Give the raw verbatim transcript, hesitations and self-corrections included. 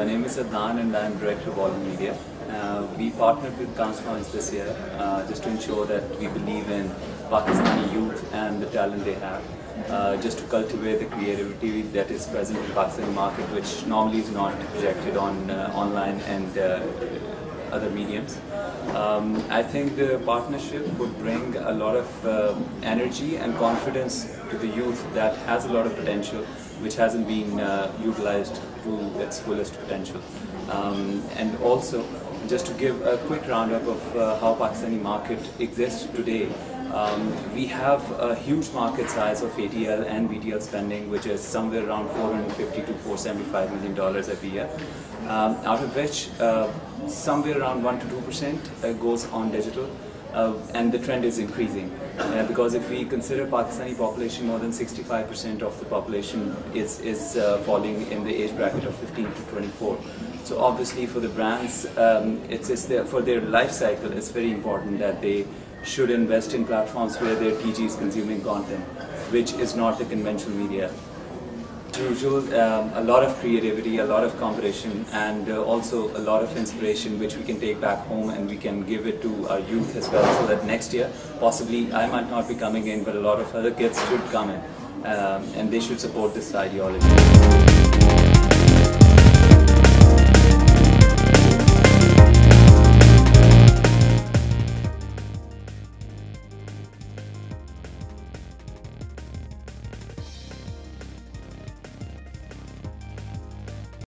my name is Adnan and I am Director of Volume Media. Uh, we partnered with Cannes Lions this year uh, just to ensure that we believe in Pakistani youth and the talent they have. Uh, just to cultivate the creativity that is present in the Pakistani market, which normally is not projected on uh, online and uh, other mediums. Um, I think the partnership would bring a lot of uh, energy and confidence to the youth that has a lot of potential, which hasn't been uh, utilized to its fullest potential. Um, and also, just to give a quick roundup of uh, how Pakistani market exists today. Um, we have a huge market size of A T L and B T L spending, which is somewhere around four hundred fifty to four hundred seventy-five million dollars every year, um, out of which uh, somewhere around one to two percent uh, goes on digital, uh, and the trend is increasing. Uh, because if we consider Pakistani population, more than sixty-five percent of the population is, is uh, falling in the age bracket of fifteen to twenty-four. So obviously for the brands, um, it's, it's their, for their life cycle, it's very important that they should invest in platforms where their T G is consuming content, which is not the conventional media. As usual, um, a lot of creativity, a lot of competition, and uh, also a lot of inspiration which we can take back home and we can give it to our youth as well, so that next year, possibly I might not be coming in, but a lot of other kids should come in, um, and they should support this ideology.